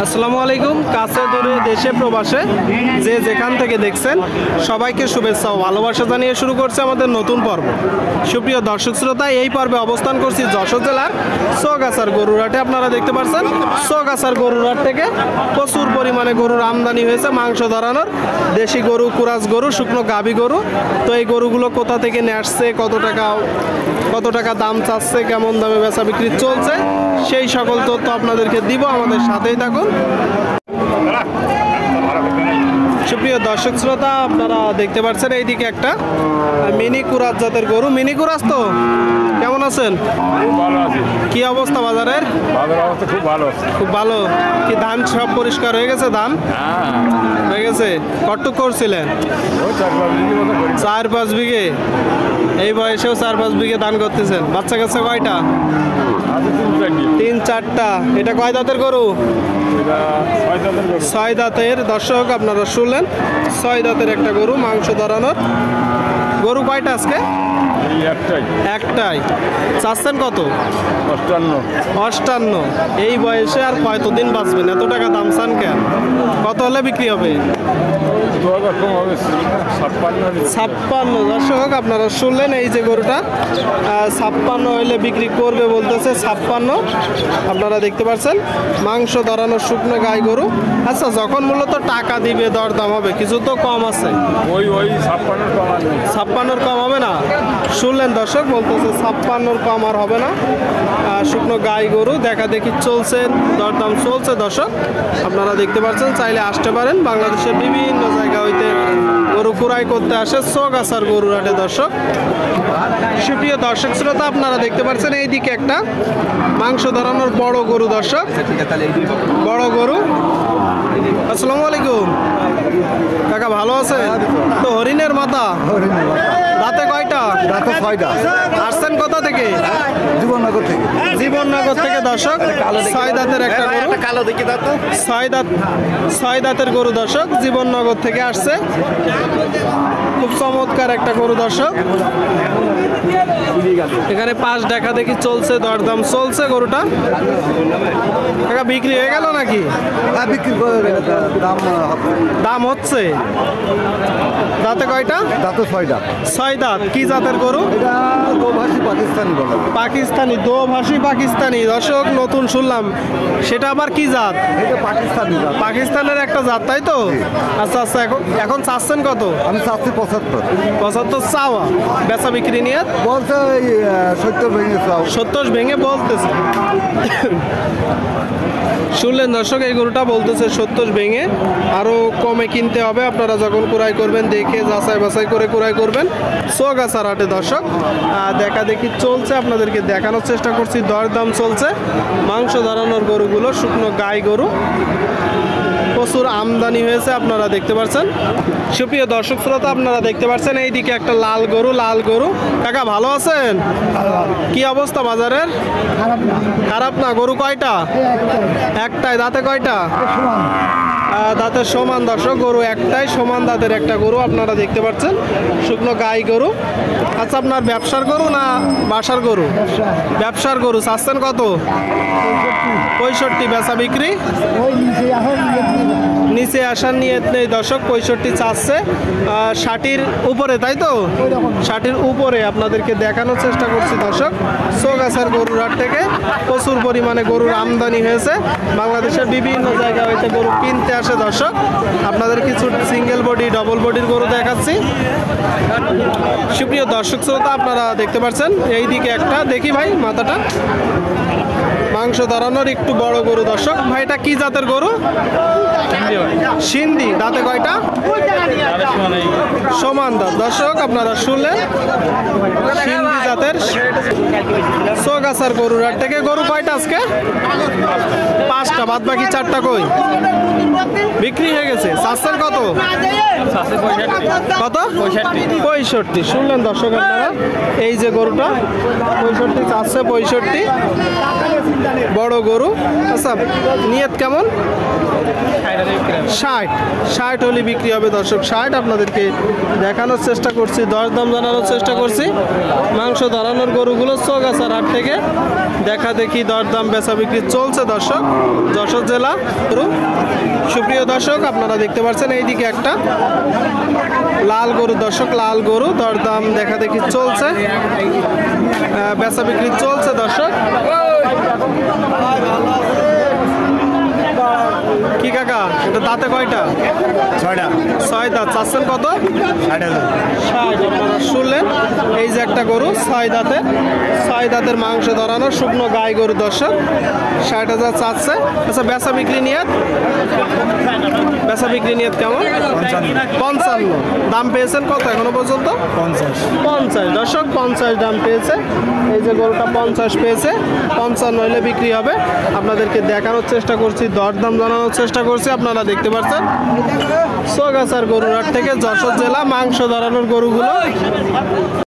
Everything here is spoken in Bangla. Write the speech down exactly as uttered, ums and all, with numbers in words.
আসসালামু আলাইকুম। কাছে দূরে দেশে প্রবাসে যে যেখান থেকে দেখছেন সবাইকে শুভেচ্ছা ও ভালোবাসা জানিয়ে শুরু করছে আমাদের নতুন পর্ব। সুপ্রিয় দর্শক শ্রোতা, এই পর্বে অবস্থান করছি যশোর জেলার চৌগাছার গরুরহাটে। আপনারা দেখতে পাচ্ছেন চৌগাছার গরুরহাট থেকে প্রচুর পরিমাণে গরুর আমদানি হয়েছে, মাংস ধরানোর দেশি গরু, কুরাস গরু, শুকনো গাভী গরু। তো এই গরুগুলো কোথা থেকে নিয়ে আসছে, কত টাকা কত টাকা দাম চাচ্ছে, কেমন দামে বেচা বিক্রি চলছে, সেই সকল তথ্য আপনাদেরকে দিব। আমাদের সাথেই থাকুন। সুপ্রিয় দর্শক শ্রোতা, আপনারা দেখতে পাচ্ছেন এইদিকে একটা মিনি কুরাস জাতের গরু। মিনি কুরাস তো কেমন আছেন? কি অবস্থা বাজারের? খুব ভালো, খুব ভালো। কি ধান সব পরিষ্কার হয়ে গেছে? ধান হয়ে গেছে। কতটুক করছিলেন? চার পাঁচ বিঘে। এই বয়সেও চার পাঁচ বিঘে ধান করতেছেন। বাচ্চা কাচ্চা কয়টা? তিন চারটা। এটা কয় দাঁতের গরু? ছয় দাঁতের। দর্শক আপনারা শুনলেন, ছয় দাঁতের একটা গরু, মাংস ধরানোর গরু। কয়টা আজকে? একটাই একটাই। চাচ্ছেন কত? অষ্টান্ন। অষ্টান্ন। এই বয়সে আর কতদিন বাঁচবেন? এত টাকা দাম চান কেন? কত হলে বিক্রি হবে? ছাপ্পান্ন। দর্শক আপনারা শুনলেন, এই যে গরুটা ছাপ্পান্ন হইলে বিক্রি করবে বলতেছে। ছাপ্পান্ন আপনারা দেখতে পাচ্ছেন, মাংস ধরানোর শুকনো গাই গরু। আচ্ছা, যখন মূলত টাকা দিবে দরদাম হবে, কিছু তো কম আছে। ওই ওই ছাপ্পান্নর কম আছে। ছাপ্পান্নর কম হবে না? শুনলেন দর্শক, বলতেছে ছাপ্পান্নর কম আর হবে না। শুকনো গাই গরু দেখা দেখি চলছে, দরদাম চলছে। দর্শক আপনারা দেখতে পাচ্ছেন, চাইলে আসতে পারেন। বাংলাদেশের বিভিন্ন জায়গা হইতে গরু কুরাই করতে আসে চৌগাছার গরুরহাটে। দর্শক সুপ্রিয় দর্শক শ্রোতা, আপনারা দেখতে পাচ্ছেন এইদিকে একটা মাংস ধরানোর বড় গরু। দর্শক বড় গরু। আসসালামু আলাইকুম কাকা, ভালো আছে তো? হরিণের মাথা। দাঁতে কয়টা? দাঁতে ছয়টা। আসছেন কোথা থেকে? জীবননগর থেকে। জীবননগর থেকে। দর্শক ছয় দাঁতের একটা গরু, কালো দেখি দাঁত। ছয় দাঁত ছয় দাঁতের গরু। দর্শক জীবননগর থেকে আসছে, খুব চমৎকার একটা গরু। দর্শক এখানে পাঁচ দেখা দেখি চলছে, দরদাম চলছে। গরুটা কাকা বিক্রি হয়ে গেল নাকি? হ্যাঁ, বিক্রি করে দাম দাম হচ্ছে। দাঁতে কয়টা? দাঁতে ছয়টা। ছয় দাঁত। কি জাতের গরু? এটা দোভাষী পাকিস্তানি বলে। পাকিস্তানি, দোভাষী পাকিস্তানি। দর্শক নতুন শুনলাম, সেটা আবার কি জাত? এটা পাকিস্তানি জাত। পাকিস্তানের একটা জাত, তাই তো? আচ্ছা আচ্ছা। এখন এখন চাচ্ছেন কত? আমি চাচ্ছি পঁচাত্তর। পঁচাত্তর চাওয়া। বেচা বিক্রি নিয়ে বলছে ওই সত্তর ভেঙে চাও। সত্তর ভেঙে বলতেছে। শুনলেন দর্শক, এই গরুটা বলতেছে সত্তর ভেঙে। আরও কমে কিনতে হবে। আপনারা যখন কুরাই করবেন দেখে যাচাই বাছাই করে কুরাই করবেন চৌগাছার হাটে। দর্শক দেখা দেখি চলছে, আপনাদেরকে দেখানোর চেষ্টা করছি। দরদাম চলছে মাংস ধরানোর গরুগুলো, শুকনো গাই গরু। প্রচুর আমদানি হয়েছে, আপনারা দেখতে পাচ্ছেন। সুপ্রিয় দর্শক শ্রোতা, আপনারা দেখতে পাচ্ছেন এইদিকে একটা লাল গরু। লাল গরু। কাকা ভালো আছেন? কি অবস্থা বাজারের? খারাপ না। গরু কয়টা? একটাই। দাঁতে কয়টা? দাঁতের সমান। দর্শক গরু একটাই, সমান দাঁতের একটা গরু আপনারা দেখতে পাচ্ছেন, শুকনো গাই গরু। আচ্ছা, আপনার ব্যবসার গরু না বাসার গরু? ব্যবসার গরু। চাচ্ছেন কত? পঁয়ষট্টি। বেচা বিক্রি নিচে আসার নিয়ত নেই। দর্শক পঁয়ষট্টি চাচ্ছে। ষাটির উপরে, তাই তো? ষাটির উপরে আপনাদেরকে দেখানোর চেষ্টা করছি। দর্শক চৌগাছার গরুরহাট থেকে প্রচুর পরিমাণে গরুর আমদানি হয়েছে। বাংলাদেশের বিভিন্ন জায়গা হইতে গরু কিনতে আসে। দর্শক আপনাদের কিছু সিঙ্গেল বডি, ডবল বডির গরু দেখাচ্ছি। সুপ্রিয় দর্শক শ্রোতা, আপনারা দেখতে পাচ্ছেন এইদিকে একটা, দেখি ভাই মাথাটা, মাংস ধরানোর একটু বড় গরু। দর্শক ভাই, এটা কি জাতের গরু? সিন্ধি। দাঁতে কয়টা? সমান দাঁত। দর্শক আপনারা শুনলেন, সিন্ধি জাতের চৌগাছার গরুরহাট থেকে। গরু কয়টা আজকে? পাঁচটা। বাদ বাকি চারটা কই? বিক্রি হয়ে গেছে। চাচ্ছেন কত? কত? পঁয়ষট্টি। শুনলেন দর্শক আপনারা, এই যে গরুটা পঁয়ষট্টি চাচ্ছে। পঁয়ষট্টি বড় গরু। আচ্ছা নিয়ত কেমন? ষাট ষাট হলে বিক্রি হবে দর্শক, ষাট আপনাদেরকে দেখানোর চেষ্টা করছি, দশ দাম জানানোর চেষ্টা করছি। মাংস ধরানোর গরুগুলো চৌগাছার হাট থেকে দেখা দেখি দর দাম বেচা বিক্রি চলছে দর্শক, যশোর জেলা গরু। সুপ্রিয় দর্শক আপনারা দেখতে পাচ্ছেন এইদিকে একটা লাল গরু দর্শক, লাল গরু দরদাম দেখা দেখি চলছে, আহ, বেচা বিক্রি চলছে দর্শক। কি কাকা এটা দাঁতে কয়টা? ছয়টা ছয় দাঁত। চাচ্ছেন কত? ষাট হাজার। ষাট। আপনারা শুনলেন, এই যে একটা গরু ছয় দাঁতে, ছয় দাঁতের মাংস ধরানো শুকনো গাই গরু দর্শক, ষাট হাজার চাচ্ছে। আচ্ছা বেচা বিক্রি নিয়ত, বেচা বিক্রি নিয়ত কেমন? পঞ্চান্ন। দাম পেয়েছেন কত এখনো পর্যন্ত? পঞ্চাশ। পঞ্চাশ দর্শক, পঞ্চাশ দাম পেয়েছে। এই যে গরুটা পঞ্চাশ পেয়েছে, পঞ্চান্ন হলে বিক্রি হবে। আপনাদেরকে দেখানোর চেষ্টা করছি, দরদাম জানানোর চেষ্টা করছি। আপনারা দেখতে পাচ্ছেন চৌগাছার গরুর হাট থেকে যশোর জেলা মাংস ধরানোর গরুগুলো।